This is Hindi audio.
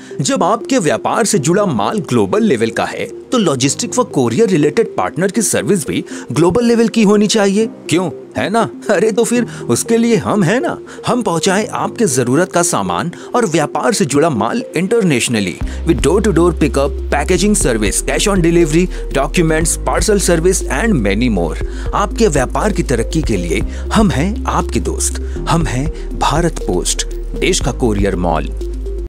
जब आपके व्यापार से जुड़ा माल ग्लोबल लेवल का है तो लॉजिस्टिक व कोरियर रिलेटेड पार्टनर की सर्विस भी ग्लोबल लेवल की होनी चाहिए, क्यों? है ना? अरे तो फिर उसके लिए हम है ना। हम पहुंचाएं आपके जरूरत का सामान और व्यापार से जुड़ा माल internationally with door to door pickup, packaging service, cash on delivery, documents, parcel service and many more. आपके व्यापार की तरक्की के लिए हम हैं आपके दोस्त। हम हैं भारत पोस्ट, देश का कोरियर मॉल।